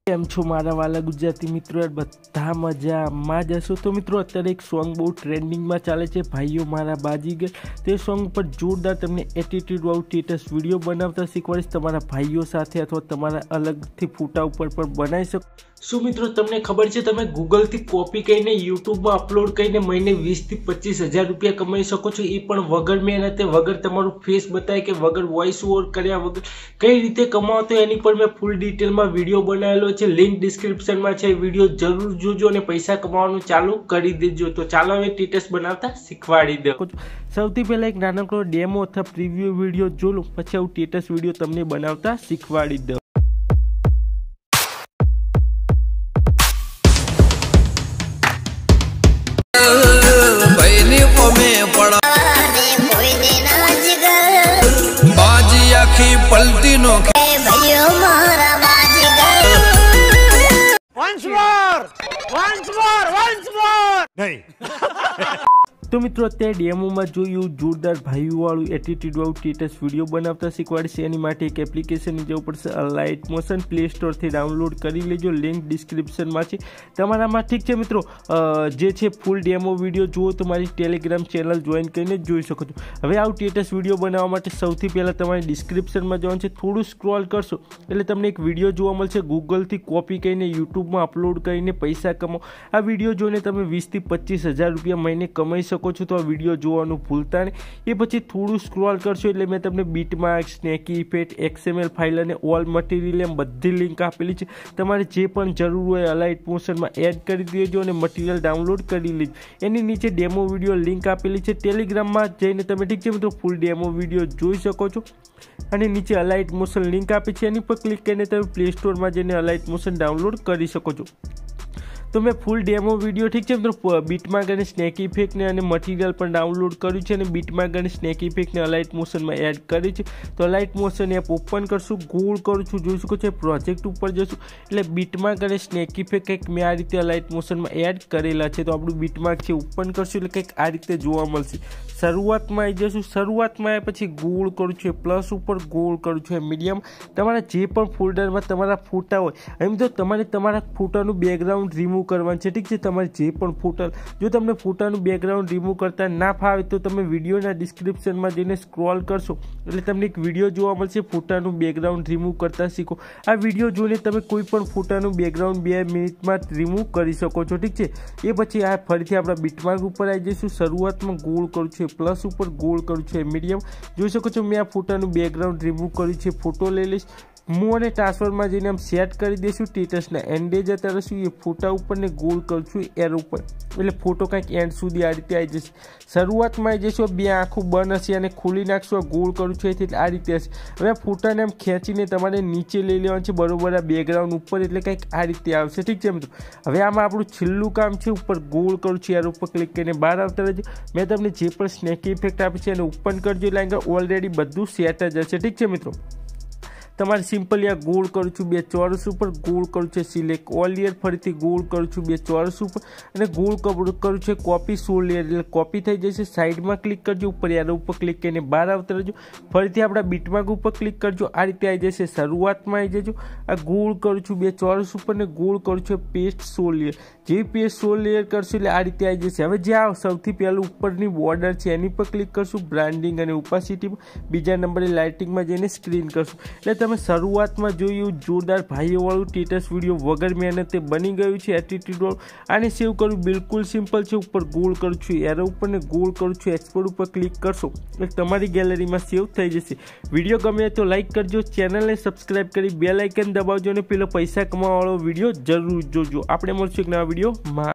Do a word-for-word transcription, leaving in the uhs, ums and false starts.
કેમ છો મારા વાલા ગુજરાતી મિત્રો, યાર બધા મજામાં જ હશો। તો મિત્રો અત્યારે એક સોંગ બહુ ટ્રેન્ડિંગમાં ચાલે છે, ભાઈઓ મારા બાજીગર। તે સોંગ પર જોરદાર તમને એટીટ્યુડ વાળું સ્ટેટસ વિડીયો બનાવતા શીખવાડીશ, તમારા ભાઈઓ સાથે અથવા તમારા અલગથી ફોટા ઉપર પણ બનાવી શકો। શું મિત્રો તમને ખબર છે તમે ગૂગલથી કોપી કરીને યુટ્યુબમાં અપલોડ કરીને મહિને વીસથી પચીસ હજાર રૂપિયા કમાઈ શકો છો, એ પણ વગર મહેનતે, વગર તમારું ફેસ બતાવે કે વગર વોઇસ ઓવર કર્યા વગર કઈ રીતે કમાવો તો એની પર મેં ફૂલ ડિટેલમાં વિડીયો બનાવેલો છે, લિંક ડિસ્ક્રિપ્શનમાં છે। વિડીયો જરૂર જોજો અને પૈસા કમાવાનું ચાલુ કરી દેજો। તો ચાલો હવે સ્ટેટસ બનાવતા શીખવાડી દઉં। સૌથી પહેલા એક નાનકડો ડેમો અથવા પ્રીવ્યુ વિડીયો જો લો, પછી આવું સ્ટેટસ વિડીયો તમને બનાવતા શીખવાડી દઉં। पलटी नो भाइयों मारा बाजीगर once more once more once more नहीं તો મિત્રો અત્યારે ડેમોમાં જોયું જોરદાર ભાઈઓ વાળું એટીટ્યુડ વાળું સ્ટેટસ વિડીયો બનાવતા શીખવાડશે। એની માટે એક એપ્લિકેશનની જરૂર પડશે, અલાઇટ મોશન, પ્લે સ્ટોરથી ડાઉનલોડ કરી લેજો, લિંક ડિસ્ક્રિપ્શનમાં છે તમારામાં। ઠીક છે મિત્રો, જે છે ફૂલ ડેમો વિડીયો જુઓ તો મારી ટેલિગ્રામ ચેનલ જોઈન કરીને જોઈ શકો છો। હવે આવું સ્ટેટસ વિડીયો બનાવવા માટે સૌથી પહેલાં તમારે ડિસ્ક્રિપ્શનમાં જવાનું છે, થોડું સ્ક્રોલ કરશો એટલે તમને એક વિડીયો જોવા મળશે, ગૂગલથી કોપી કરીને યુટ્યુબમાં અપલોડ કરીને પૈસા કમાઓ। આ વિડીયો જોઈને તમે વીસથી પચીસ હજાર રૂપિયા મહિને કમાઈ શકો છો, તો આ વિડીયો જોવાનું ભૂલતા નહીં। એ પછી થોડું સ્ક્રોલ કરશો એટલે મેં તમને beat mark, snaky effect, XML file અને ઓલ મટીરિયલ એમ બધી લિંક આપેલી છે, તમારે જે પણ જરૂર હોય અલાઇટ મોશનમાં એડ કરી દેજો અને મટીરિયલ ડાઉનલોડ કરી લેજો। એની નીચે ડેમો વિડીયો લિંક આપેલી છે, ટેલિગ્રામમાં જઈને તમે ઠીક છે મિત્રો ફૂલ ડેમો વિડીયો જોઈ શકો છો। અને નીચે અલાઇટ મોશન લિંક આપી છે, એની પર ક્લિક કરીને તમે પ્લે સ્ટોરમાં જઈને અલાઇટ મોશન ડાઉનલોડ કરી શકો છો। તો મેં ફૂલ ડેમો વિડીયો ઠીક છે મિત્રો બીટમાર્ક અને સ્નેક ઇફેક્ટને અને મટીરિયલ પણ ડાઉનલોડ કર્યું છે અને બીટમાર્ક અને સ્નેક ઇફેક્ટને અલાઇટ મોશનમાં એડ કરી છે। તો અલાઇટ મોશન એપ ઓપન કરશું, ગોળ કરું છું, જોઈ શકો છો પ્રોજેક્ટ ઉપર જશું એટલે બીટમાર્ક અને સ્નેક ઇફેક્ટ કંઈક મેં આ રીતે અલાઇટ મોશનમાં એડ કરેલા છે। તો આપણું બીટમાર્ક છે ઓપન કરશું એટલે કંઈક આ રીતે જોવા મળશે। શરૂઆતમાં આવી જશું, શરૂઆતમાં આવ્યા પછી ગોળ કરું છું, પ્લસ ઉપર ગોળ કરું છું, મીડિયમ તમારા જે પણ ફોલ્ડરમાં તમારા ફોટા હોય એમ તો તમારે તમારા ફોટાનું બેકગ્રાઉન્ડ રિમૂવ કરવાનું છે, ઠીક છે। તમારે જે પણ ફોટા, જો તમને ફોટાનું બેકગ્રાઉન્ડ રિમૂવ કરતા ના ફાવે તો તમે વિડીયોના ડિસ્ક્રિપ્શનમાં જઈને સ્ક્રોલ કરશો એટલે તમને એક વિડીયો જોવા મળશે, ફોટાનું બેકગ્રાઉન્ડ રિમૂવ કરતા શીખો। આ વિડીયો જોઈને તમે કોઈ પણ ફોટાનું બેકગ્રાઉન્ડ બે મિનિટમાં રિમૂવ કરી શકો છો, ઠીક છે। એ પછી આ ફરીથી આપણા બીટમાર્ક ઉપર આવી જઈશું, શરૂઆતમાં ગોળ કરું છું, પ્લસ ઉપર ગોળ કરું છું, મીડિયમ જોઈ શકો છો મેં આ ફોટાનું બેકગ્રાઉન્ડ રિમૂવ કર્યું છે, ફોટો લઈ લઈશ, મૂવ અને ટ્રાન્સફરમાં જઈને આમ સેટ કરી દઈશું। સ્ટેટસના એન્ડે જતા રહીશું, એ ફોટા ઉપર ને ગોળ કરું છું એર ઉપર એટલે ફોટો કંઈક એન્ડ સુધી આ રીતે આવી જશે। શરૂઆતમાં આવી જઈશું, બે આંખું બંધ હશે અને ખોલી નાખશું, આ ગોળ કરું છું એટલે આ રીતે હશે। હવે આ ફોટાને આમ ખેંચીને તમારે નીચે લઈ લેવાનું છે બરોબર આ બેકગ્રાઉન્ડ ઉપર એટલે કંઈક આ રીતે આવશે, ઠીક છે મિત્રો। હવે આમાં આપણું છેલ્લું કામ છે, ઉપર ગોળ કરું છું, એર ઉપર ક્લિક કરીને બહાર આવતા રહેજો। મેં તમને જે પણ સ્નેક ઇફેક્ટ આપી છે એને ઓપન કરજો એટલે આગળ ઓલરેડી બધું સેટ જ હશે, ઠીક છે મિત્રો। તમારે સિમ્પલી આ ગોળ કરું છું, બે ચોરસ ઉપર ગોળ કરું છું, સિલેક્ટ ઓલ લેયર, ફરીથી ગોળ કરું છું બે ચોરસ ઉપર અને ગોળ કરું છું કોપી સો લેયર એટલે કોપી થઈ જશે। સાઈડમાં ક્લિક કરજો, ઉપર એરો ઉપર ક્લિક કરીને બહાર આવતા રહેજો, ફરીથી આપણા બીટમાર્ક ઉપર ક્લિક કરજો, આ રીતે આવી જશે। શરૂઆતમાં આવી જજો, આ ગોળ કરું છું બે ચોરસ ઉપર ને ગોળ કરું છું પેસ્ટ સો લેયર, જે પેસ્ટ સો લેયર કરશું એટલે આ રીતે આવી જશે। હવે જે આ સૌથી પહેલું ઉપરની બોર્ડર છે એની પર ક્લિક કરશું, બ્રાન્ડિંગ અને ઓપાસિટીમાં, બીજા નંબરે લાઇટિંગમાં જઈને સ્ક્રીન કરશું એટલે તમે શરૂઆતમાં જોયું જોરદાર ભાઈઓ વાળું સ્ટેટસ વિડીયો વગર મહેનતે બની ગયું છે એટીટ્યુડ વાળું। આને સેવ કરવું બિલકુલ સિમ્પલ છે, ઉપર ગોળ કરું છું, એરો ઉપર ને ગોળ કરું છું, એક્સપોર્ટ ઉપર ક્લિક કરશો એટલે તમારી ગેલેરીમાં સેવ થઈ જશે। વિડીયો ગમે તો લાઇક કરજો, ચેનલને સબસ્ક્રાઇબ કરી બેલ આઇકન દબાવજો અને પેલો પૈસા કમાવાવાળો વિડીયો જરૂર જોજો। આપણે મળશું એક નવા વિડીયોમાં।